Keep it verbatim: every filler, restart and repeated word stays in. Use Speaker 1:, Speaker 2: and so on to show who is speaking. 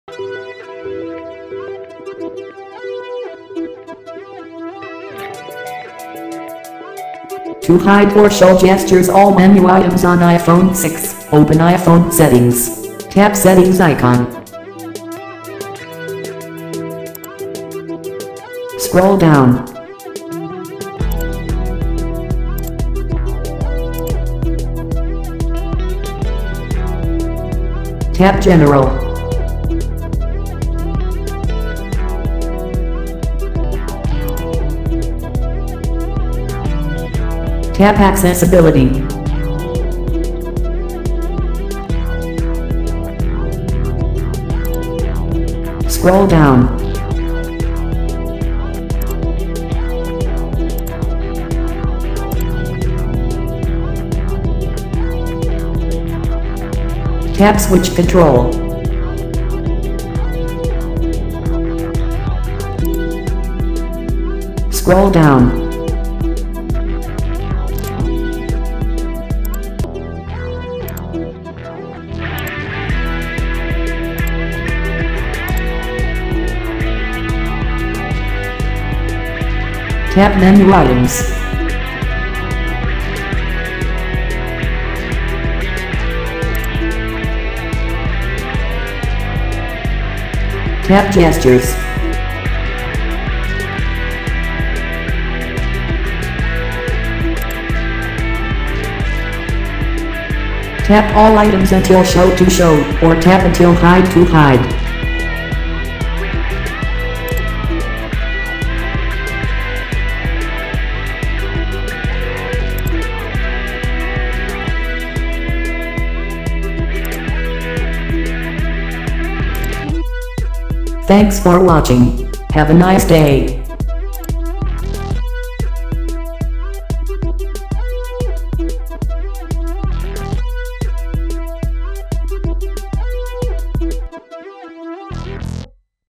Speaker 1: To hide or show gestures all menu items on iPhone six, open iPhone settings. Tap settings icon. Scroll down. Tap General. Tap Accessibility. Scroll down. Tap Switch Control. Scroll down. Tap menu items. Tap gestures. Tap all items until show to show, or tap until hide to hide. Thanks for watching. Have a nice day.